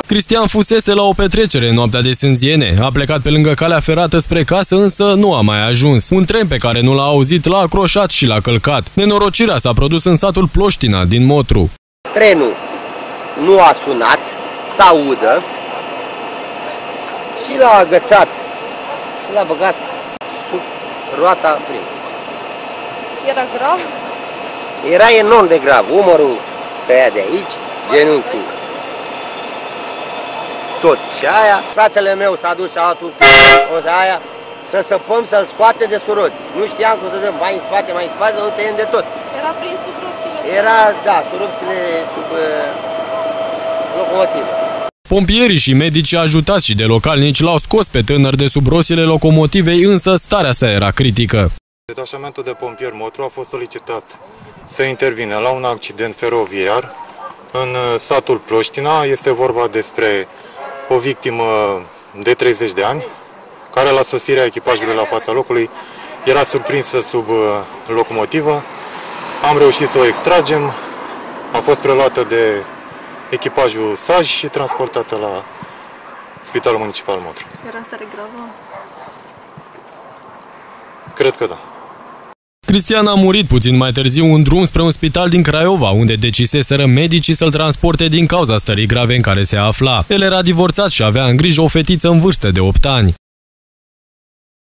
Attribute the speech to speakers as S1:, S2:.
S1: Cristian fusese la o petrecere în noaptea de sânziene. A plecat pe lângă calea ferată spre casă, însă nu a mai ajuns. Un tren pe care nu l-a auzit l-a acroșat și l-a călcat. Nenorocirea s-a produs în satul Ploștina, din Motru.
S2: Trenul nu a sunat să audă și l-a agățat și l-a băgat sub roata prim.
S3: Era grav?
S2: Era enorm de grav. Umărul tăia de aici, genunchiul tot. Și aia, fratele meu s-a dus și a luat aia, să săpăm, să-l scoate de suroți. Nu știam cum să dăm, mai în spate, nu tăiem de tot.
S3: Era prins sub roțile?
S2: Era, da, suroțile sub locomotivă.
S1: Pompierii și medicii ajutați și de localnici l-au scos pe tânăr de sub rosile locomotivei, însă starea sa era critică.
S4: Detașamentul de pompieri Motru a fost solicitat să intervină la un accident feroviar în satul Ploștina. Este vorba despre o victimă de 30 de ani, care la sosirea echipajului la fața locului era surprinsă sub locomotivă. Am reușit să o extragem, a fost preluată de echipajul SAJ și transportată la Spitalul Municipal Motru.
S3: Era în stare gravă?
S4: Cred că da.
S1: Cristian a murit puțin mai târziu în drum spre un spital din Craiova, unde deciseseră medicii să-l transporte din cauza stării grave în care se afla. El era divorțat și avea în grijă o fetiță în vârstă de 8 ani.